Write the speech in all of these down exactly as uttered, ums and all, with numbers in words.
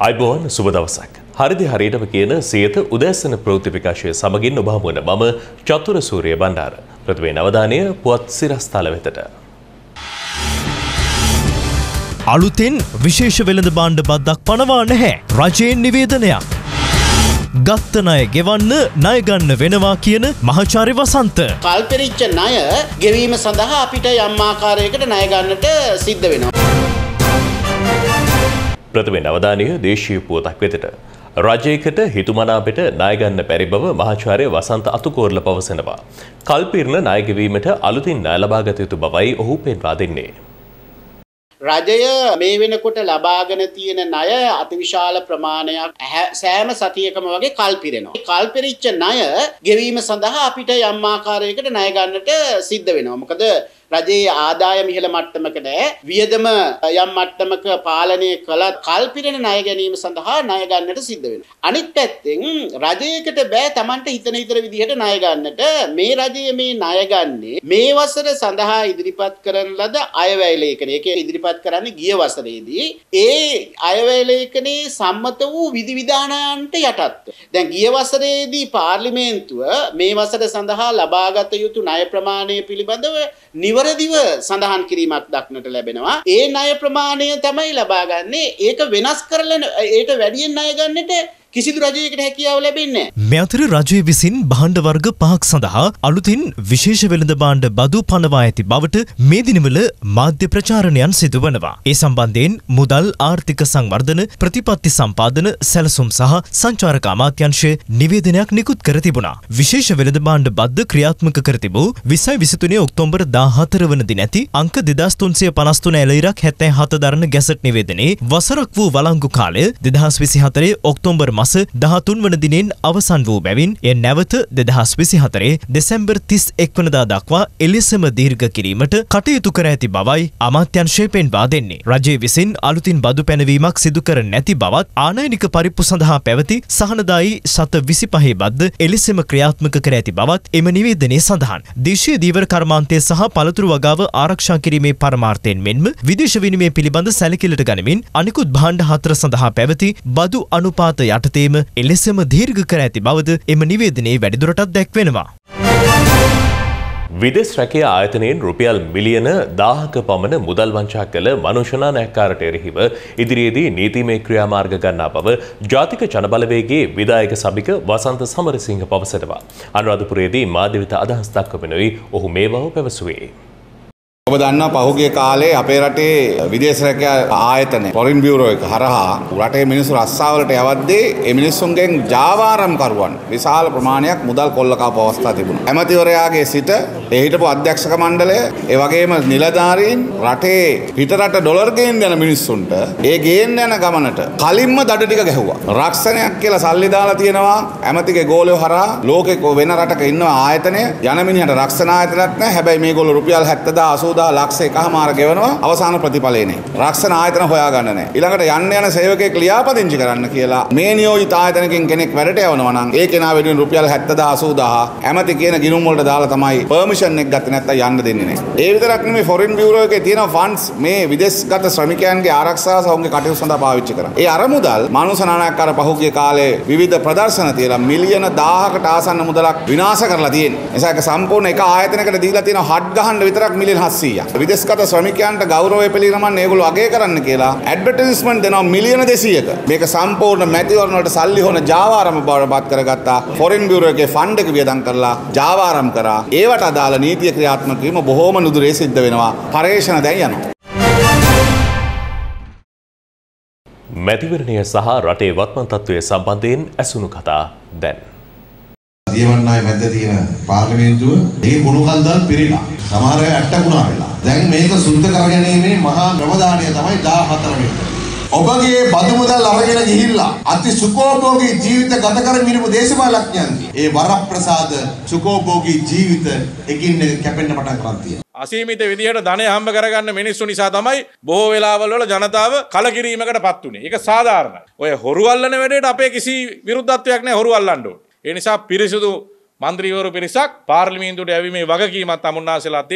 අයිබෝන් සුබ දවසක්. හරිදි හරියටම කියන සියත උදෑසන ප්‍රවෘත්ති විකාශය සමගින් ඔබ හමු වන මම චතුර සූරිය බණ්ඩාර. ප්‍රථමයෙන් අවධානය පුවත් සිරස්තල වෙතට. අලුතෙන් විශේෂ වෙළඳ භාණ්ඩ බද්දක් පනවා නැහැ. රජයෙන් නිවේදනයක්. ගත්ත ණය ගෙවන්න ණය ගන්න වෙනවා කියන මහාචාර්ය වසන්ත. කල්පෙරිච්ච ණය ගෙවීම සඳහා අපිට යම් ආකාරයකට ණය ගන්නට සිද්ධ වෙනවා. ප්‍රථමයෙන් අවධානය දේශීය පුවතක් වෙතට. රජයකට හිතුමනාපෙට ණය ගන්න බැරි බව මහාචාර්ය වසන්ත අතුකෝරළ පවසනවා. කල්පිරණ ණය ගෙවීමට අලුතින් ණය ලබා ගත යුතු බවයි ඔහු පෙන්වා දෙන්නේ. රජය මේ වෙනකොට ලබාගෙන තියෙන ණය අතිවිශාල ප්‍රමාණයක් සෑම සතියකම වගේ කල්පිරෙනවා. කල්පිරිච්ච ණය ගෙවීම සඳහා අපිට යම් ආකාරයකට ණය ගන්නට සිද්ධ වෙනවා. මොකද රජයේ ආදායම ඉහළ මට්ටමක නැහැ. වියදම යම් මට්ටමක පාලනය කළත් කල්පිරෙන ණය ගැනීම සඳහා ණය ගන්නට සිද්ධ වෙනවා. අනිත් පැත්තෙන් රජයකට බෑ Tamanට හිතන හිතන විදිහට ණය ගන්නට. මේ රජය මේ ණය ගන්නේ මේ වසර සඳහා ඉදිරිපත් කරන ලද අයවැය ලේඛනය. ඒක ඉදිරිපත් කරන්නේ ගිය වසරේදී. ඒ අයවැය ලේඛනයේ සම්මත වූ විධි විධානයන්ට යටත්ව. දැන් ගිය වසරේදී පාර්ලිමේන්තුව මේ වසර සඳහා ලබාගත යුතු ණය ප්‍රමාණය පිළිබඳව නිවරදිව සඳහන් කිරීමක් දක්නට ලැබෙනවා. ඒ ණය ප්‍රමාණය තමයි ලබා ගන්නේ. ඒක වෙනස් කරලා ඒට වැඩියෙන් ණය ගන්නට කිසිදු රජයකට හැකියාව ලැබෙන්නේ නැහැ. මේ අතර රජය විසින් භාණ්ඩ වර්ග පහක් සඳහා අලුතින් විශේෂ වෙළඳ භාණ්ඩ බදු පනවා ඇති බවට මේ දිනවල මාධ්‍ය ප්‍රචාරණයන් සිදුවනවා. ඒ සම්බන්ධයෙන් මුදල් ආර්ථික සංවර්ධන ප්‍රතිපත්ති සම්පාදන සැලසුම් සහ සංචාරක අමාත්‍යාංශය නිවේදනයක් නිකුත් කර තිබුණා. විශේෂ වෙළඳ භාණ්ඩ බද්ද ක්‍රියාත්මක කර තිබූ විසයි විසිතුනේ ඔක්තෝබර් දාහතර වන දින ඇති අංක දෙදාස් තුන්සිය පනස් තුන එළඉරක් හැත්තෑ හත දරන ගැසට් නිවේදනයේ වසරක් වූ වළංගු කාලය දෙදහස් විසිහතරේ ඔක්තෝබර් මාස දහතුන් වන දිනෙන් අවසන් වූ බැවින් එය නැවත දෙදහස් විසිහතරේ දෙසැම්බර් තිස් එක් වනදා දක්වා එලෙසම දීර්ඝ කිරීමට කටයුතු කර ඇති බවයි අමාත්‍යාංශය පෙන්වා දෙන්නේ. රජය විසින් අලුතින් බදු පැනවීමක් සිදු කර නැති බවත් ආනයනික පරිප්පු සඳහා පැවති සහනදායි සත විසිපහේ බද්ද එලෙසම ක්‍රියාත්මක කර ඇති බවත් එම නිවේදනයේ සඳහන්. දේශීය දීවර කර්මාන්තය සහ පළතුරු වගාව ආරක්ෂා කිරීමේ පරමාර්ථයෙන් මෙන්ම විදේශ විනිමය පිළිබඳ සැලකිල්ලට ගනිමින් අනිකුත් භාණ්ඩ හතර සඳහා පැවති බදු අනුපාත යටතේම එලෙසම දීර්ඝ කර ඇති බවද එම නිවේදනයේ වැඩිදුරටත් දැක්වෙනවා. විදේශ රැකියා ආයතනයෙන් රුපියල් මිලියන දාහක පමණ මුදල් වංචා කළ මනුෂ්‍ය නායකකාරට එරෙහිව ඉදිරියේදී නීතිමය ක්‍රියාමාර්ග ගන්නා බව ජාතික ජනබලවේගයේ විධායක සභික වසන්ත සමරසිංහ පවසනවා. අනුරාධපුරයේදී මාධ්‍ය වෙත අදහස් දක්වමිනුයි ඔහු මේ බව පැවසුවේ. ඔබ දන්නවා පහුගිය කාලේ අපේ රටේ විදේශ රැකියා ආයතන ෆොරින් බියුරෝ එක හරහා රටේ මිනිස්සු රස්සාවලට යවද්දී ඒ මිනිස්සුන්ගෙන් ජාවාරම් කරුවන් විශාල ප්‍රමාණයක් මුදල් කොල්ල කාපු අවස්ථා තිබුණා. ඇමතිවරයාගේ සිට ඒ හිටපු අධ්‍යක්ෂක මණ්ඩලය ඒ වගේම නිලධාරීන් රටේ පිටරට ඩොලර් ගේන්න යන මිනිස්සුන්ට ඒ ගේන්න යන ගමනට කලින්ම දඩ ටික ගැහුවා. රක්ෂණයක් කියලා සල්ලි දාලා තියෙනවා ඇමතිගේ ගෝලයෝ හරහා ලෝකෙක වෙන රටක ඉන්න ආයතනය යන මිනිහට රක්ෂණ ආයතනයක් නැහැ. හැබැයි මේගොල්ලෝ රුපියල් හැත්තෑ අසූ ලක්ෂ එකහමාර ගෙවනවා අවසාන ප්‍රතිඵලේ නේ. රක්ෂණ ආයතන හොයාගන්න නැහැ. ඊළඟට යන්න යන සේවකයෙක් ලියාපදිංචි කරන්න කියලා මේ නියෝජිත ආයතනකින් කෙනෙක් වැඩට යවනවා නම් ඒ කෙනා වෙනුවෙන් රුපියල් හැත්තෑ අසූදාහ ඇමති කියන ගිණුම් වලට දාලා තමයි පර්මිෂන් එක ගත්තේ නැත්නම් යන්න දෙන්නේ නැහැ. ඒ විතරක් නෙමෙයි ෆොරින් බියුරෝ එකේ තියෙන ෆන්ඩ්ස් මේ විදේශගත ශ්‍රමිකයන්ගේ ආරක්ෂාව සහ ඔවුන්ගේ කටයුතු සඳහා පාවිච්චි කරනවා. ඒ අරමුදල් මනුෂ්‍ය නායකකාර පහුගිය කාලේ විවිධ ප්‍රදර්ශන තියලා මිලියන දාහකට ආසන්න මුදලක් විනාශ කරලා තියෙනවා. එනිසා ඒක සම්පූර්ණ එක ආයතනයකට දීලා තියෙන හඩ් ගහන්න විතරක් මිලියන හත්සීයක්. විදේශගත ශ්‍රමිකයන්ට ගෞරවය පිළිගන්න ඒගොල්ලෝ අගය කරන්න කියලා ඇඩ්වර්ටයිස්මන්ට් දෙනවා මිලියන දෙසීයක. මේක සම්පූර්ණ මැතිවරණ වලට සල්ලි හොන ජාවාරම බවට පත් කරගත්තා. ෆොරින් බියුරෝ එකේ ෆන්ඩ් එක වියදම් කරලා ජාවාරම් කරා. ඒවට අදාළ නීතිය ක්‍රියාත්මක වීම බොහෝම නුදුරේ සිද්ධ වෙනවා. පරේක්ෂණ දැන් යනවා. මැතිවරණය සහ රටේ වත්මන් තත්ත්වය සම්බන්ධයෙන් ඇසුණු කතා දැන්. දියවන්නායි මැද්ද තියෙන පාර්ලිමේන්තුව ඒ කුණු කන්දල් පිරීලා සමහර අය ඇට්ටකුණා වෙලා. දැන් මේක සුද්ධ කරගැනීමේ මහා ප්‍රවදානය තමයි දාහතර වෙන්නේ. ඔබගේ බදු මුදල් අරගෙන ගිහිල්ලා අති සුඛෝභෝගී ජීවිත ගත කරමින් ඉන්න දේශපාලඥයන්ගේ ඒ වරප්‍රසාද සුඛෝභෝගී ජීවිත එකින් එක කැපෙන්න පටන් ගන්න තියෙනවා. අසීමිත විදිහට ධනය හම්බ කරගන්න මිනිස්සු නිසා තමයි බොහෝ වෙලාවල් වල ජනතාව කලකිරීමකටපත් උනේ. ඒක සාධාරණයි. ඔය හොරු අල්ලන වැඩේට අපේ කිසි විරුද්ධත්වයක් නැහැ හොරු අල්ලන්න ඕනේ. ඒ නිසා පිරිසුදු മന്ത്രിවරු පිරිසක් පාර්ලිමේන්තුවට ඇවිමේ වගකීමක් තමුන්නාසලාතේ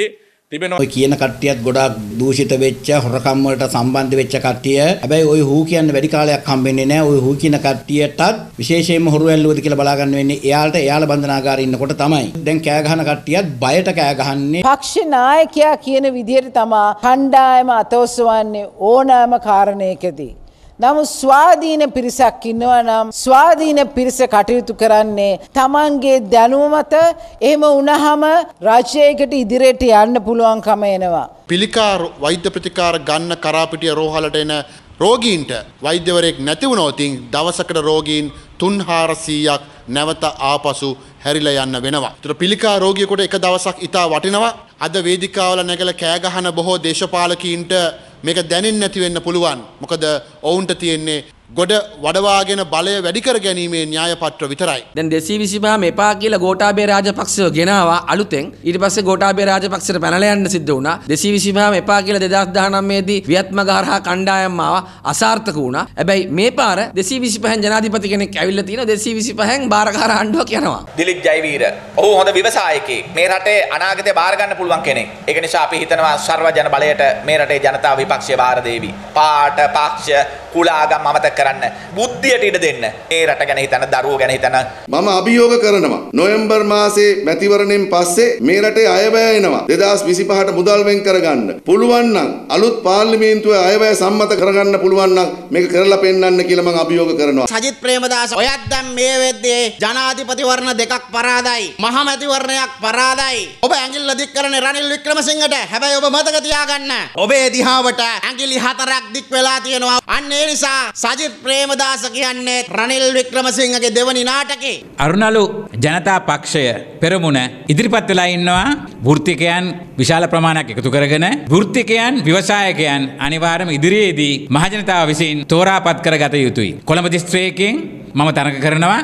තිබෙනවා. ඔය කියන කට්ටියත් ගොඩාක් දූෂිත වෙච්ච හොරකම් වලට සම්බන්ධ වෙච්ච කට්ටිය. හැබැයි ඔය හූ කියන්නේ වැඩි කාලයක් හම්බෙන්නේ නැහැ. ඔය හූ කියන කට්ටියටත් විශේෂයෙන්ම හොරු ඇල්ලුවද කියලා බලා ගන්න වෙන්නේ එයාලට එයාලා බන්ධනාගාරේ ඉන්නකොට තමයි. දැන් කෑ ගහන කට්ටියත් බයට කෑ ගහන්නේ. පක්ෂ නායකයා කියන විදිහට තමයි කණ්ඩායම අතොස්වන්නේ ඕනෑම කාරණයකදී. නමුත් ස්වාධීන පිරිසක් ඉන්නවා නම් ස්වාධීන පිරිස කටයුතු කරන්නේ තමන්ගේ දැනුම මත. එහෙම වුණාම රාජ්‍යයකට ඉදිරියට යන්න පුළුවන්කම එනවා. පිළිකා වෛද්‍ය ප්‍රතිකාර ගන්න කරාපිටිය රෝහලට එන රෝගීන්ට වෛද්‍යවරයෙක් නැති වුණොත් දවසකට රෝගීන් තුන් හාරසීයක් නැවත ආපසු හැරිලා යන්න වෙනවා. ඒතර පිළිකා රෝගියෙකුට එක දවසක් ඉතා වටිනවා. අද වේදිකාවල නැගලා කෑ ගහන බොහෝ දේශපාලකීන්ට මේක දැනෙන්නේ නැති වෙන්න පුළුවන්. මොකද ඔවුන්ට තියෙන්නේ ගොඩ වඩවාගෙන බලය වැඩි කර ගැනීමේ න්‍යාය පත්‍ර විතරයි. දැන් දෙසිය විසිපහ මෙපා කියලා ගෝඨාභය රාජපක්ෂව ගෙනාවා අලුතෙන්. ඊට පස්සේ ගෝඨාභය රාජපක්ෂට පැනලා යන්න සිද්ධ වුණා. දෙසිය විසිපහ මෙපා කියලා දෙදාස් දහනවය දී වියත්මග හරහා කණ්ඩායම් ආවා අසාර්ථක වුණා. හැබැයි මේ පාර දෙසිය විසිපහෙන් ජනාධිපති කෙනෙක් ඇවිල්ලා තිනවා. දෙසිය විසිපහෙන් බාරකාර ආණ්ඩුවක් යනවා. දිලිත් ජයවීර ඔහු හොඳ විවසායකයෙක්. මේ රටේ අනාගතය බාර ගන්න පුළුවන් කෙනෙක්. ඒක නිසා අපි හිතනවා සර්වජන බලයට මේ රටේ ජනතාව විපක්ෂය බාර දෙවි. පාට පක්ෂ කුලාගම් අමතක කරන්න බුද්ධියට ඉඩ දෙන්න. මේ රට ගැන හිතන දරුවෝ ගැන හිතන මම අභියෝග කරනවා නොවැම්බර් මාසේ මැතිවරණයෙන් පස්සේ මේ රටේ අයවැය එනවා. දෙදාස් විසිපහට මුදල් වෙන් කරගන්න පුළුවන් නම් අලුත් පාර්ලිමේන්තුවේ අයවැය සම්මත කරගන්න පුළුවන් නම් මේක කරලා පෙන්නන්න කියලා මම අභියෝග කරනවා. සජිත් ප්‍රේමදාස ඔයත් දැන් මේ වෙද්දී ජනාධිපතිවරණ දෙකක් පරාදයි. මහා මැතිවරණයක් පරාදයි. ඔබ ඇඟිල්ල දික් කරන්නේ රනිල් වික්‍රමසිංහට. හැබැයි ඔබ මතක තියාගන්න ඔබේ දිහාවට ඇඟිලි හතරක් දික් වෙලා තියෙනවා. අන්න ඒ නිසා සජිත් ප්‍රේමදාස කියන්නේ රනිල් වික්‍රමසිංහගේ දෙවනි නාටකේ. අරුණලු ජනතා පක්ෂය පෙරමුණ ඉදිරිපත් වෙලා ඉන්නවා වෘත්තිකයන් විශාල ප්‍රමාණයක් එකතු කරගෙන වෘත්තිකයන් ව්‍යවසායකයන් අනිවාර්යයෙන්ම ඉදිරියේදී මහජනතාව විසින් තෝරාපත් කරගත යුතුයි. කොළඹ දිස්ත්‍රික්කයෙන් මම තරඟ කරනවා.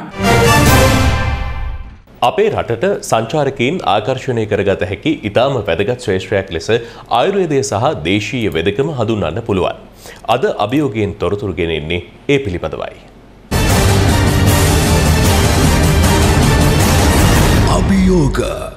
අපේ රටට සංචාරකීන් ආකර්ෂණය කරගත හැකි ඉතාම වැදගත් ශ්‍රේෂ්ඨයක් ලෙස ආයුර්වේදය සහ දේශීය වෙදකම හඳුන්වන්න පුළුවන්. අද අභියෝගයෙන් තොරතුරු ගෙනෙන්නේ ඒ පිළිබඳවයි. අභියෝග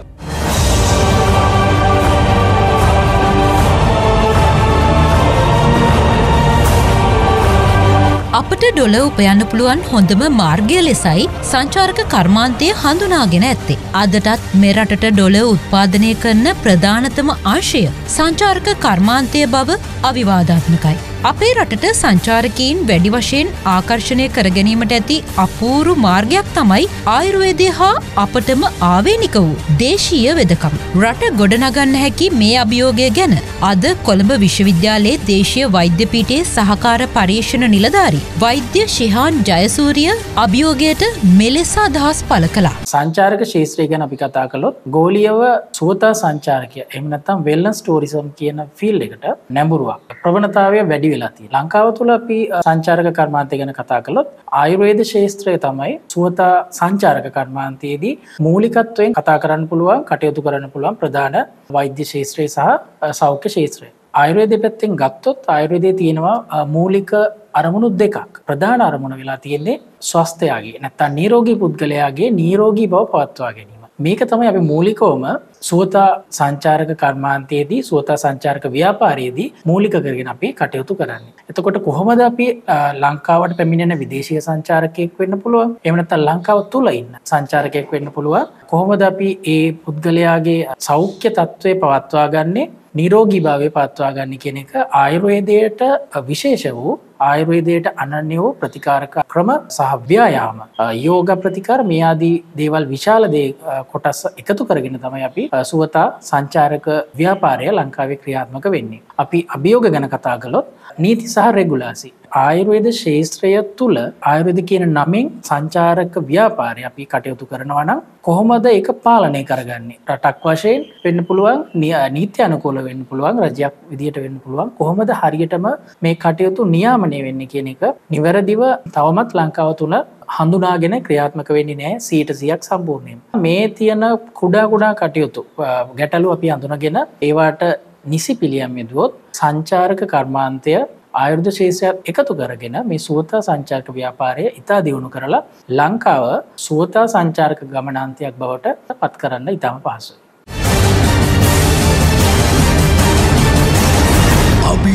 අපට ඩොල උපයන්න පුළුවන් හොඳම මාර්ගය ලෙසයි සංචාරක කර්මාන්තය හඳුනාගෙන ඇත්තේ. අදටත් මෙරටට ඩොල උත්පාදනය කරන ප්‍රධානතම අංශය සංචාරක කර්මාන්තය බව අවිවාදාත්මකයි. අපේ රටට සංචාරකීන් වැඩි වශයෙන් ආකර්ෂණය කර ගැනීමට ඇති අපූරු මාර්ගයක් තමයි ආයුර්වේදය හා අපටම ආවේනික වූ දේශීය වෙදකම. රට ගොඩනගන්න හැකි මේ අභියෝගය ගැන අද කොළඹ විශ්වවිද්‍යාලයේ දේශීය වෛද්‍ය පීඨයේ සහකාර පරීක්ෂණ නිලධාරී වෛද්‍ය ශිහාන් ජයසූරිය අභියෝගයට මෙලෙස අදහස් පළ කළා. සංචාරක ශාස්ත්‍රය ගැන අපි කතා කළොත් ගෝලීයව සුවතා සංචාරකය එහෙම නැත්නම් වෙල්නස් ටූරිසම් කියන ෆීල්ඩ් එකට නැඹුරුවක් ප්‍රවණතාවය වැඩි වෙලා තියෙනවා. ලංකාව තුළ අපි සංචාරක කර්මාන්තය ගැන කතා කළොත් ආයුර්වේද ශාස්ත්‍රය තමයි සුවතා සංචාරක කර්මාන්තයේදී මූලිකත්වයෙන් කතා කරන්න පුළුවන් කටයුතු කරන්න පුළුවන් ප්‍රධාන වෛද්‍ය ශාස්ත්‍රය සහ සෞඛ්‍ය ශාස්ත්‍රය. ආයුර්වේදය පැත්තෙන් ගත්තොත් ආයුර්වේදයේ තියෙනවා මූලික අරමුණු දෙකක්. ප්‍රධාන අරමුණ වෙලා තියෙන්නේ ස්වස්ථයාගේ නැත්නම් නිරෝගී පුද්ගලයාගේ නිරෝගී බව පවත්වා ගැනීම. මේක තමයි අපි මූලිකවම සුවතා සංචාරක කර්මාන්තයේදී සුවතා සංචාරක ව්‍යාපාරයේදී මූලික කරගෙන අපි කටයුතු කරන්නේ. එතකොට කොහොමද අපි ලංකාවට පැමිණෙන විදේශීය සංචාරකයෙක් වෙන්න පුළුවන්? එහෙම නැත්නම් ලංකාව තුල ඉන්න සංචාරකයෙක් වෙන්න පුළුවන්? කොහොමද අපි ඒ පුද්ගලයාගේ සෞඛ්‍ය තත්ත්වය පවත්වා ගන්නේ? නිරෝගී භාවය පවත්වා ගන්න කියන එක ආයුර්වේදයට විශේෂ වූ ආයුර්වේදයට අනන්‍ය වූ ප්‍රතිකාරක ක්‍රම සහ ව්‍යායාම යෝග ප්‍රතිකාර මේ ආදී දේවල් විශාල දේ කොටස් එකතු කරගෙන තමයි අපි සුවතා සංචාරක ව්‍යාපාරය ලංකාවේ ක්‍රියාත්මක වෙන්නේ. අපි අභියෝග ගැන කතා කළොත් නීති සහ රෙගුලාසි ආයුර්වේද ශාස්ත්‍රය තුල ආයුර්වේද කියන නමින් සංචාරක ව්‍යාපාරය අපි කටයුතු කරනවා නම් කොහොමද ඒක පාලනය කරගන්නේ? රටක් වශයෙන් වෙන්න පුළුවන්, නීති අනුකූල වෙන්න පුළුවන්, රජයක් විදියට වෙන්න පුළුවන්. කොහොමද හරියටම මේ කටයුතු නියාමනය වෙන්නේ කියන එක නිවැරදිව තවමත් ලංකාව තුල හඳුනාගෙන ක්‍රියාත්මක වෙන්නේ නැහැ සීයට සීයක් සම්පූර්ණයෙන්. මේ තියෙන කුඩා කුඩා කටයුතු ගැටලු අපි හඳුනාගෙන ඒවට නිසි පිළියම් යදුවොත් සංචාරක කර්මාන්තය ආයුර්ද ශාස්ත්‍රයත් එකතු කරගෙන මේ සුවතා සංචාරක ව්‍යාපාරය ඉතා දියුණු කරලා ලංකාව සුවතා සංචාරක ගමනාන්තයක් බවට පත් කරන්න ඉතාම පහසුයි.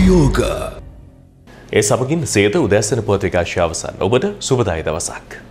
අභියෝග. ඒ සමගින් සියත උදෑසන පුවත් විකාශය අවසන්. ඔබට සුබදායි දවසක්.